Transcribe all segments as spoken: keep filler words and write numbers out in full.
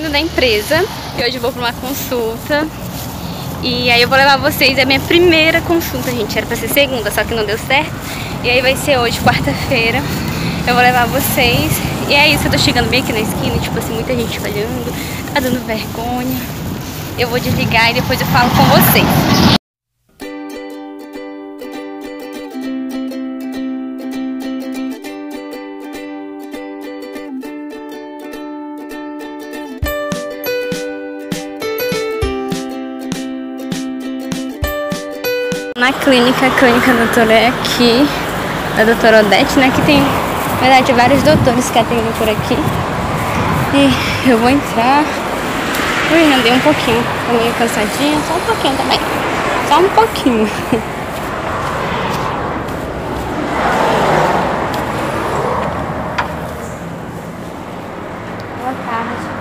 da empresa e hoje eu vou para uma consulta. E aí eu vou levar vocês, é a minha primeira consulta, gente. Era pra ser segunda, só que não deu certo. E aí vai ser hoje, quarta-feira. Eu vou levar vocês. E é isso, eu tô chegando bem aqui na esquina, tipo assim, muita gente olhando, tá dando vergonha. Eu vou desligar e depois eu falo com vocês. Na clínica, a clínica doutora é aqui, a doutora Odete, né? Que tem, na verdade, vários doutores que atendem por aqui. E eu vou entrar. Ui, andei um pouquinho, tô meio cansadinha, só um pouquinho também. Só um pouquinho. Boa tarde.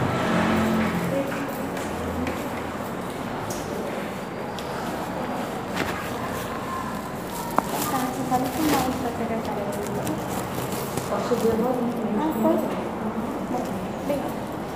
Posso ver logo? Ah, pode. Obrigada.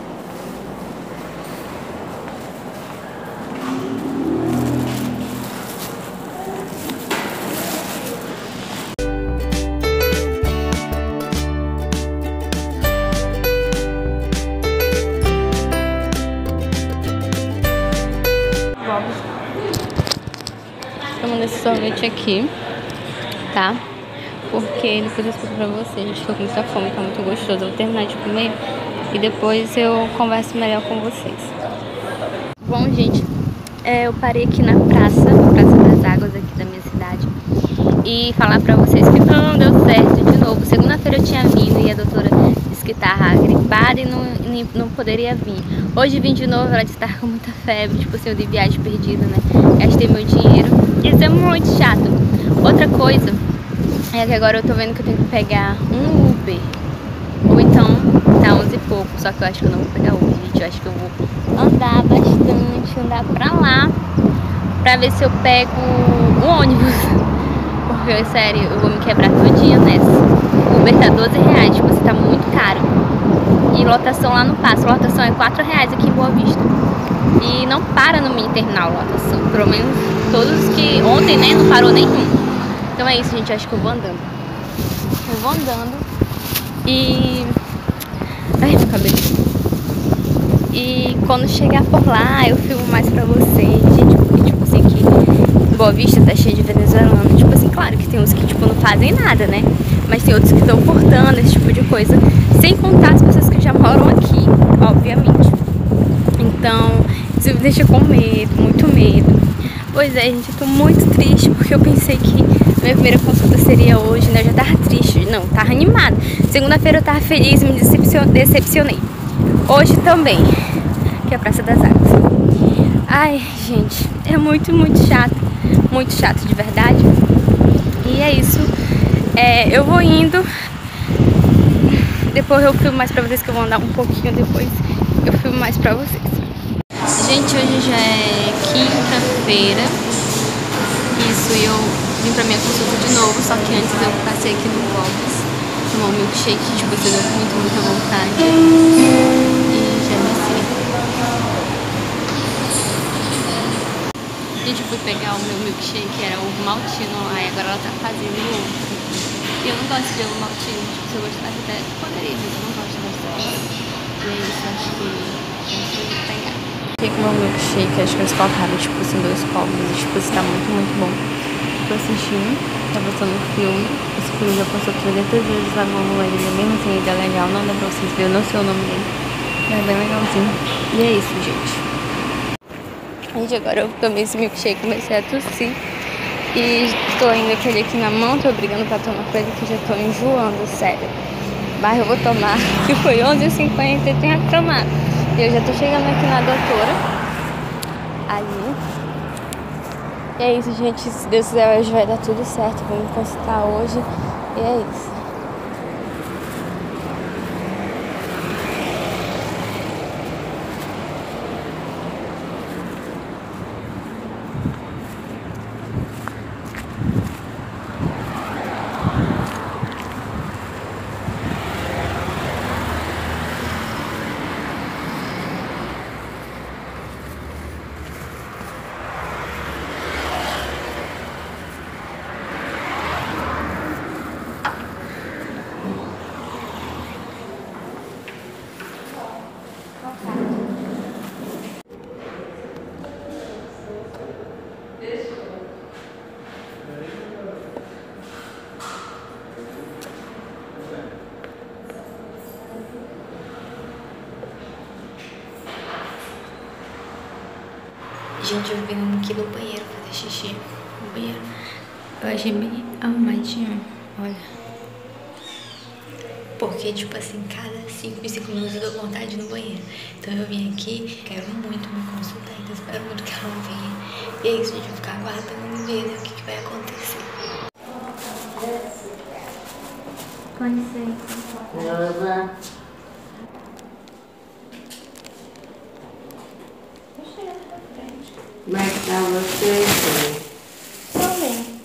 Tomando esse sorvete aqui, tá? Porque depois eu explico pra vocês, gente, tô com muita fome, tá muito gostoso. Eu vou terminar de comer e depois eu converso melhor com vocês. Bom, gente, é, eu parei aqui na praça, na Praça das Águas aqui da minha cidade, e falar pra vocês que não deu certo de novo. Segunda-feira eu tinha vindo e a doutora disse que tava gripada e não, não poderia vir. Hoje vim de novo, ela disse que tava com muita febre, tipo assim, eu de viagem perdida, né? Gastei meu dinheiro, isso é muito chato. Outra coisa é que agora eu tô vendo que eu tenho que pegar um Uber. Ou então, tá onze e pouco. Só que eu acho que eu não vou pegar Uber, gente. Eu acho que eu vou andar bastante, andar pra lá, pra ver se eu pego o ônibus. Porque, sério, eu vou me quebrar todinha nessa. O Uber tá doze reais, tipo, você tá muito caro. E lotação lá não passa. Lotação é quatro reais aqui em Boa Vista. E não para no mini terminal lotação. Pelo menos todos que... Ontem, né, não parou nenhum. Então é isso, gente, acho que eu vou andando. Eu vou andando e... Ai, meu cabelo. E quando chegar por lá, eu filmo mais pra vocês, gente, porque, tipo assim, que Boa Vista tá cheio de venezuelano. Tipo assim, claro que tem uns que, tipo, não fazem nada, né? Mas tem outros que estão portando, esse tipo de coisa. Sem contar as pessoas que já moram aqui, obviamente. Então, isso me deixa com medo, muito medo. Pois é, gente, eu tô muito triste porque eu pensei que minha primeira consulta seria hoje, né? Eu já tava triste, não, tava animada. Segunda-feira eu tava feliz e me decepcionei. Hoje também, que é a Praça das Águas. Ai, gente, é muito, muito chato. Muito chato, de verdade. E é isso. É, eu vou indo. Depois eu filmo mais pra vocês, que eu vou andar um pouquinho depois. Eu filmo mais pra vocês. Gente, hoje já é quinta-feira. Isso, e eu vim pra minha consulta de novo, só que antes eu passei aqui no Bob's, tomar um milkshake, tipo, eu tô com muito, muita vontade. E já desci. Gente, eu fui pegar o meu milkshake, era ovo maltino lá, e agora ela tá fazendo outro. E eu não gosto de ovo maltino, tipo, se eu gostasse até poderia, mas eu não gosto bastante. E é isso, acho que eu vou pegar. Fiquei com o meu milkshake, acho que eles colocaram, tipo assim, dois copos, e tipo, isso tá muito, muito bom. Tô assistindo, tá passando um filme. Esse filme já passou trezentas vezes lá no ele, mesmo assim, ele é legal, não dá pra vocês verem, eu não sei o nome dele. É bem legalzinho. E é isso, gente. Gente, agora eu tomei esse milkshake, comecei a tossir. E tô indo aquele aqui na mão, tô brigando pra tomar coisa que já tô enjoando, sério. Mas eu vou tomar, que foi onze e cinquenta e tenho que tomar. E eu já tô chegando aqui na doutora. Ali. E é isso, gente. Se Deus quiser, hoje vai dar tudo certo. Vou me consultar hoje. E é isso. Gente, eu vim aqui no banheiro fazer xixi. No banheiro. Eu achei bem arrumadinho. Olha. Porque, tipo assim, cada cinco, cinco minutos eu dou vontade de ir no banheiro. Então eu vim aqui, quero muito me consultar, então espero muito que ela venha. E é isso, a gente vai ficar aguardando ver, né, o que, que vai acontecer. Com licença. Como é que tá você? Tô bem.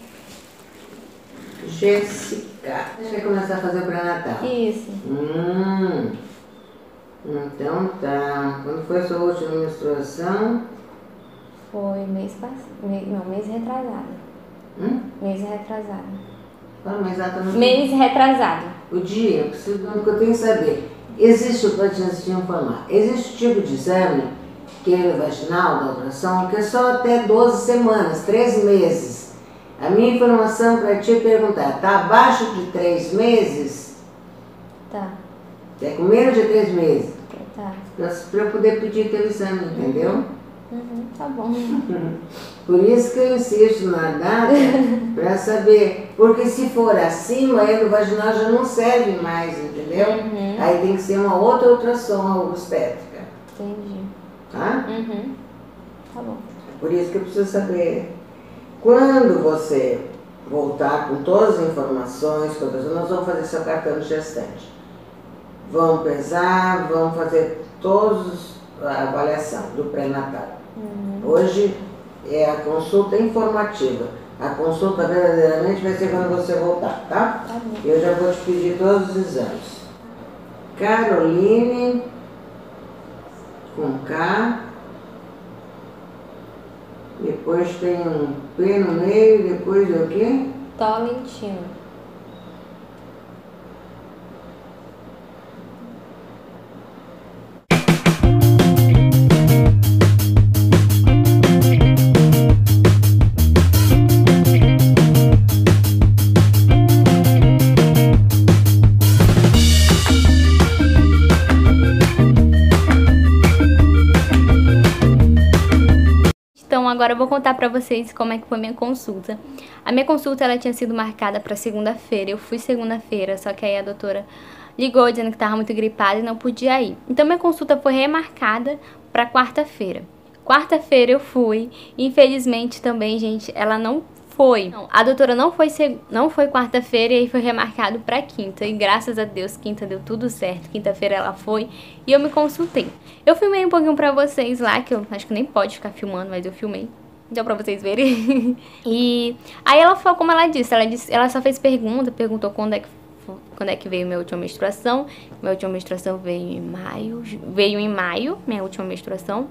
Jéssica. Você vai começar a fazer o pré-natal? Isso. Hum. Então tá. Quando foi a sua última menstruação? Foi mês passado. Não, mês retrasado. Hum? Mês retrasado. Fala mais exatamente. Mês retrasado. O dia, eu preciso do que eu tenho que saber. Existe, para te informar, existe um tipo de exame, que é vaginal, da ultrassom, que é só até doze semanas, três meses. A minha informação para te perguntar, tá abaixo de três meses? Tá. É com menos de três meses? Tá. Para eu poder pedir teu exame, entendeu? Uhum, tá bom. Por isso que eu insisto na data, para saber. Porque se for acima, a endovaginal já não serve mais, entendeu? Uhum. Aí tem que ser uma outra ultrassom obstétrica. Entendi. Tá? Uhum. Tá bom. Por isso que eu preciso saber. Quando você voltar com todas as informações, todas, nós vamos fazer seu cartão de gestante. Vamos pesar, vamos fazer todos a avaliação do pré-natal. Uhum. Hoje é a consulta informativa. A consulta verdadeiramente vai ser quando você voltar, tá? Tá bom. Eu já vou te pedir todos os exames. Caroline, com K. Depois tem um P no meio, depois é o quê? Tolentino. Então agora eu vou contar pra vocês como é que foi minha consulta. A minha consulta ela tinha sido marcada pra segunda-feira. Eu fui segunda-feira, só que aí a doutora ligou dizendo que tava muito gripada e não podia ir. Então minha consulta foi remarcada pra quarta-feira. Quarta-feira eu fui. Infelizmente também, gente, ela não foi. Não, a doutora não foi, não foi quarta-feira e aí foi remarcado pra quinta. E graças a Deus, quinta deu tudo certo. Quinta-feira ela foi e eu me consultei. Eu filmei um pouquinho pra vocês lá, que eu acho que nem pode ficar filmando, mas eu filmei. Deu pra vocês verem. E aí ela falou, como ela disse, ela disse, ela só fez pergunta, perguntou quando é que quando é que veio minha última menstruação. Minha última menstruação veio em maio, veio em maio, minha última menstruação.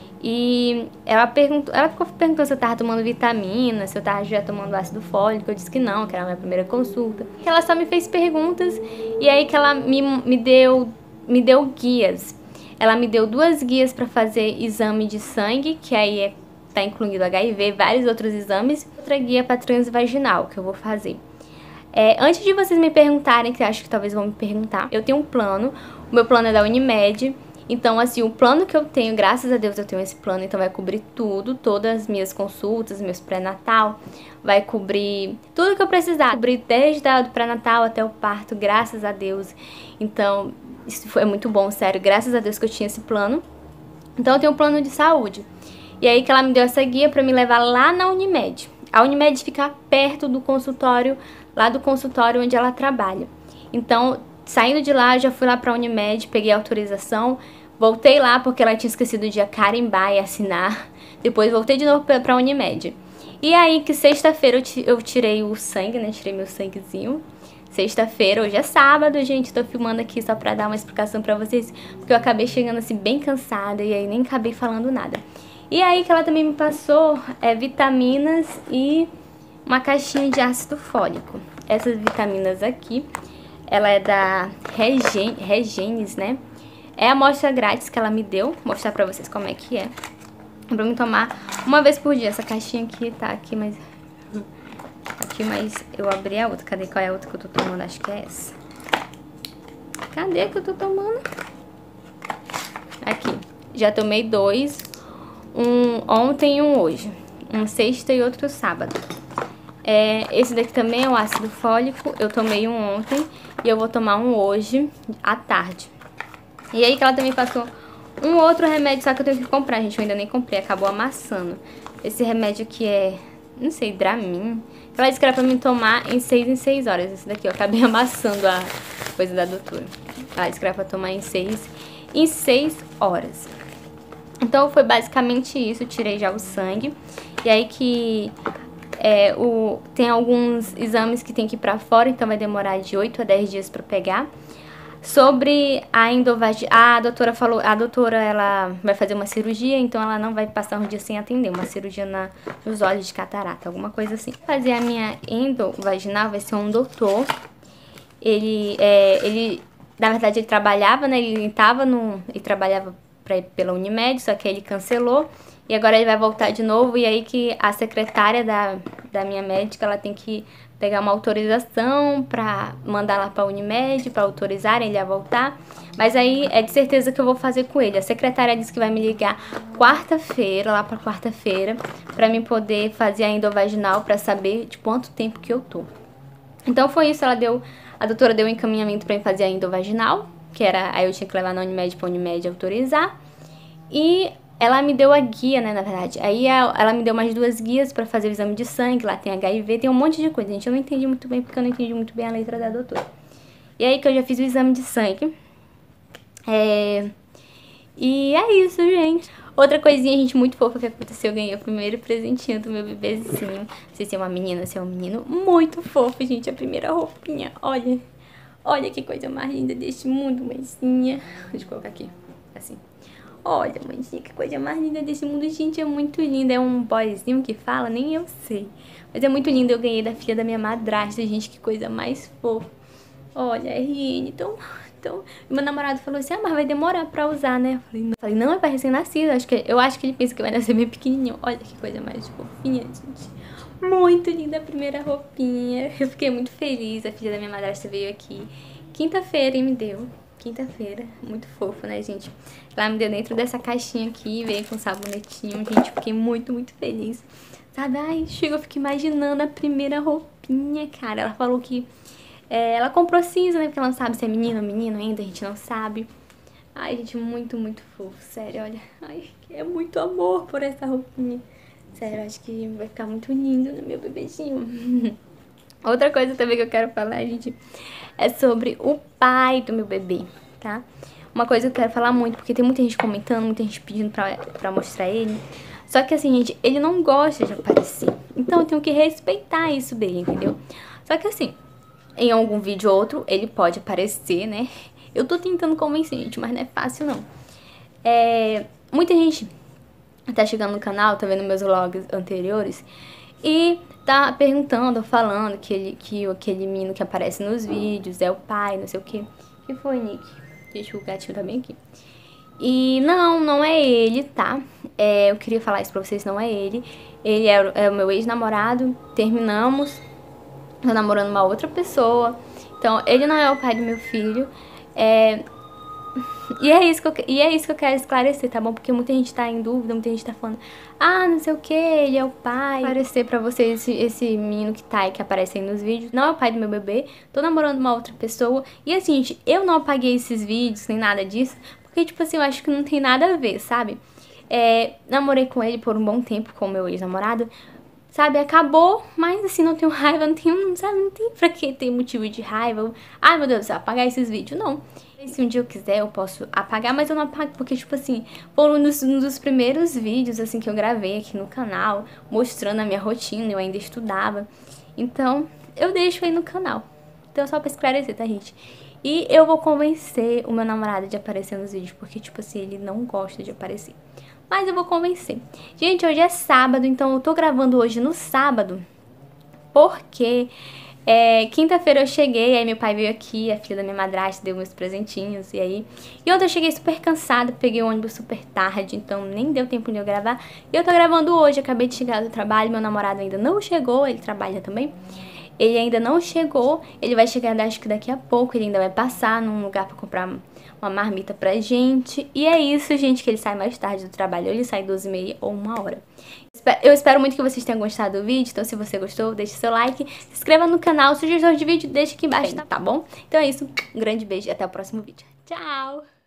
E ela perguntou, ela ficou perguntando se eu tava tomando vitamina, se eu tava já tomando ácido fólico. Eu disse que não, que era a minha primeira consulta. Ela só me fez perguntas e aí que ela me, me deu me deu guias. Ela me deu duas guias para fazer exame de sangue, que aí é, tá incluído H I V, vários outros exames. Outra guia para transvaginal, que eu vou fazer. É, antes de vocês me perguntarem, que eu acho que talvez vão me perguntar, eu tenho um plano. O meu plano é da Unimed. Então, assim, o plano que eu tenho, graças a Deus eu tenho esse plano, então vai cobrir tudo, todas as minhas consultas, meus pré-natal, vai cobrir tudo que eu precisar, cobrir desde o pré-natal até o parto, graças a Deus. Então, isso foi muito bom, sério, graças a Deus que eu tinha esse plano. Então, eu tenho um plano de saúde. E aí que ela me deu essa guia pra me levar lá na Unimed. A Unimed fica perto do consultório, lá do consultório onde ela trabalha. Então, saindo de lá, eu já fui lá pra Unimed, peguei a autorização. Voltei lá porque ela tinha esquecido de carimbar e assinar. Depois voltei de novo pra Unimed. E aí que sexta-feira eu tirei o sangue, né? Tirei meu sanguezinho. Sexta-feira, hoje é sábado, gente. Tô filmando aqui só pra dar uma explicação pra vocês. Porque eu acabei chegando assim bem cansada e aí nem acabei falando nada. E aí que ela também me passou é, vitaminas e uma caixinha de ácido fólico. Essas vitaminas aqui, ela é da Regen, Regenes, né? É a amostra grátis que ela me deu. Vou mostrar pra vocês como é que é. Pra mim tomar uma vez por dia. Essa caixinha aqui tá aqui, mas... Aqui, mas eu abri a outra. Cadê? Qual é a outra que eu tô tomando? Acho que é essa. Cadê que eu tô tomando? Aqui. Já tomei dois. Um ontem e um hoje. Um sexta e outro sábado. É, esse daqui também é o ácido fólico. Eu tomei um ontem e eu vou tomar um hoje à tarde. E aí que ela também passou um outro remédio, só que eu tenho que comprar, gente. Eu ainda nem comprei, acabou amassando. Esse remédio aqui é, não sei, Dramin. Ela disse que era pra mim tomar em seis em seis horas. Esse daqui eu acabei amassando a coisa da doutora. Ela disse que era pra tomar em seis em seis horas. Então foi basicamente isso, eu tirei já o sangue. E aí que é, o, tem alguns exames que tem que ir pra fora, então vai demorar de oito a dez dias pra pegar. Sobre a endovaginal, a doutora falou, a doutora ela vai fazer uma cirurgia, então ela não vai passar um dia sem atender, uma cirurgia na, nos olhos de catarata, alguma coisa assim. Fazer a minha endovaginal vai ser um doutor, ele, é, ele na verdade ele trabalhava, né, ele estava no, ele trabalhava pra, pela Unimed, só que ele cancelou, e agora ele vai voltar de novo, e aí que a secretária da, da minha médica, ela tem que pegar uma autorização pra mandar lá pra Unimed, pra autorizarem ele a voltar. Mas aí é de certeza que eu vou fazer com ele. A secretária disse que vai me ligar quarta-feira, lá pra quarta-feira, pra mim poder fazer a endovaginal pra saber de quanto tempo que eu tô. Então foi isso, ela deu, a doutora deu um encaminhamento pra mim fazer a endovaginal, que era, aí eu tinha que levar na Unimed pra Unimed autorizar. E ela me deu a guia, né, na verdade. Aí ela me deu mais duas guias pra fazer o exame de sangue, lá tem H I V, tem um monte de coisa, gente. Eu não entendi muito bem, porque eu não entendi muito bem a letra da doutora. E aí que eu já fiz o exame de sangue. É... E é isso, gente. Outra coisinha, gente, muito fofa que aconteceu, eu ganhei o primeiro presentinho do meu bebezinho. Não sei se é uma menina, se é um menino. Muito fofo, gente, a primeira roupinha. Olha, olha que coisa mais linda deste mundo, mãezinha. Deixa eu colocar aqui, assim. Olha, mãezinha, que coisa mais linda desse mundo, gente, é muito linda. É um boyzinho que fala, nem eu sei. Mas é muito lindo, eu ganhei da filha da minha madrasta, gente, que coisa mais fofa. Olha, R N, então, então... Meu namorado falou assim, ah, mas vai demorar pra usar, né? Eu falei, não, eu falei, não é pra recém-nascido, acho que, eu acho que ele pensa que vai nascer bem pequenininho. Olha que coisa mais fofinha, gente. Muito linda a primeira roupinha. Eu fiquei muito feliz, a filha da minha madrasta veio aqui quinta-feira e me deu. Quinta-feira, muito fofo, né, gente? Ela me deu dentro dessa caixinha aqui, veio com sabonetinho, gente, fiquei muito, muito feliz. Sabe, ai, chega, eu fico imaginando a primeira roupinha, cara. Ela falou que é, ela comprou cinza, né, porque ela não sabe se é menino ou menino ainda, a gente não sabe. Ai, gente, muito, muito fofo, sério, olha. Ai, é muito amor por essa roupinha. Sério, acho que vai ficar muito lindo no meu bebezinho. Outra coisa também que eu quero falar, gente, é sobre o pai do meu bebê, tá? Uma coisa que eu quero falar muito, porque tem muita gente comentando, muita gente pedindo pra, pra mostrar ele. Só que assim, gente, ele não gosta de aparecer. Então eu tenho que respeitar isso dele, entendeu? Só que assim, em algum vídeo ou outro, ele pode aparecer, né? Eu tô tentando convencer, gente, mas não é fácil, não. É, muita gente tá chegando no canal, tá vendo meus vlogs anteriores e tá perguntando, falando que, ele, que aquele menino que aparece nos vídeos é o pai, não sei o que. Que foi, Nick? Deixa o gatinho também aqui. E não, não é ele, tá? É, eu queria falar isso pra vocês, não é ele. Ele é, é o meu ex-namorado, terminamos, tô namorando uma outra pessoa. Então, ele não é o pai do meu filho. É... E é, isso que eu, e é isso que eu quero esclarecer, tá bom? Porque muita gente tá em dúvida, muita gente tá falando, ah, não sei o que, ele é o pai. Esclarecer pra vocês esse, esse menino que tá aí, que aparece aí nos vídeos, não é o pai do meu bebê, tô namorando uma outra pessoa. E assim, gente, eu não apaguei esses vídeos, nem nada disso, porque, tipo assim, eu acho que não tem nada a ver, sabe? É, namorei com ele por um bom tempo, com o meu ex-namorado, sabe? Acabou, mas assim, não tenho raiva, não tenho, sabe? Não tem pra que ter motivo de raiva. Ai, meu Deus do céu, apagar esses vídeos, não. Se um dia eu quiser, eu posso apagar, mas eu não apago porque, tipo assim, foram um dos, um dos primeiros vídeos, assim, que eu gravei aqui no canal, mostrando a minha rotina, eu ainda estudava. Então, eu deixo aí no canal. Então, só pra esclarecer, tá, gente? E eu vou convencer o meu namorado de aparecer nos vídeos, porque, tipo assim, ele não gosta de aparecer. Mas eu vou convencer. Gente, hoje é sábado, então eu tô gravando hoje no sábado, porque... É, quinta-feira eu cheguei, aí meu pai veio aqui, a filha da minha madrasta deu meus presentinhos, e aí... E ontem eu cheguei super cansada, peguei o ônibus super tarde, então nem deu tempo de eu gravar. E eu tô gravando hoje, acabei de chegar do trabalho, meu namorado ainda não chegou, ele trabalha também. Ele ainda não chegou, ele vai chegar acho que daqui a pouco, ele ainda vai passar num lugar pra comprar uma marmita pra gente. E é isso, gente, que ele sai mais tarde do trabalho, ou ele sai duas e meia ou uma hora. Eu espero muito que vocês tenham gostado do vídeo, então se você gostou, deixe seu like, se inscreva no canal, sugestões de vídeo, deixa aqui embaixo, tá bom? Então é isso, um grande beijo e até o próximo vídeo. Tchau!